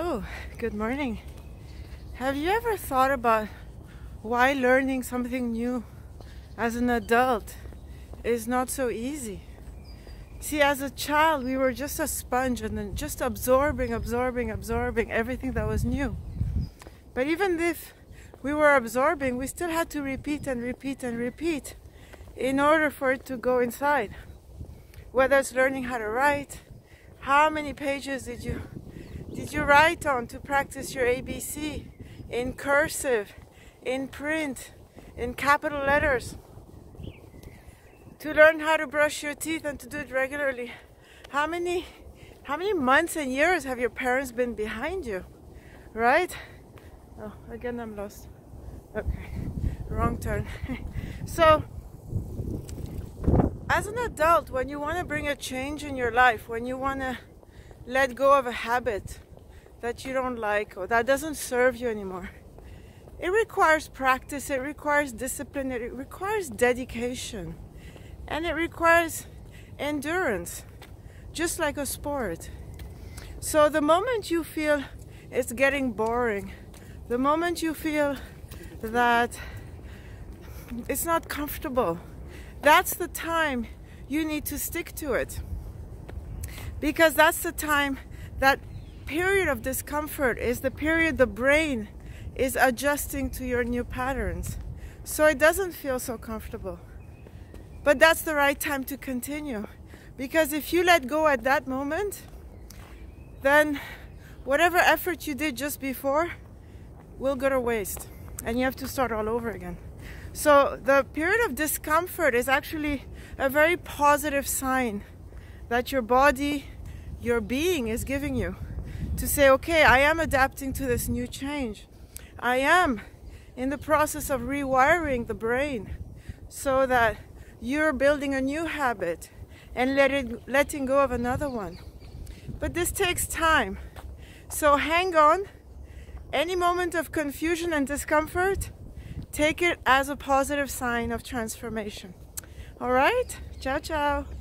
Hello, good morning. Have you ever thought about why learning something new as an adult is not so easy? See, as a child, we were just a sponge and then just absorbing everything that was new. But even if we were absorbing, we still had to repeat and repeat and repeat in order for it to go inside. Whether it's learning how to write, how many pages did you write on to practice your ABC in cursive, in print, in capital letters? To learn how to brush your teeth and to do it regularly. How many months and years have your parents been behind you, right? Oh, again I'm lost. Okay, wrong turn. So, as an adult, when you want to bring a change in your life, when you want to let go of a habit that you don't like or that doesn't serve you anymore, it requires practice, it requires discipline, it requires dedication, and it requires endurance, just like a sport. So the moment you feel it's getting boring, the moment you feel that it's not comfortable, that's the time you need to stick to it. Because that's the time, that period of discomfort is the period the brain is adjusting to your new patterns. So it doesn't feel so comfortable. But that's the right time to continue. Because if you let go at that moment, then whatever effort you did just before will go to waste. And you have to start all over again. So the period of discomfort is actually a very positive sign that your body, your being is giving you to say, okay, I am adapting to this new change. I am in the process of rewiring the brain so that you're building a new habit and letting go of another one. But this takes time. So hang on. Any moment of confusion and discomfort, take it as a positive sign of transformation. All right? Ciao, ciao.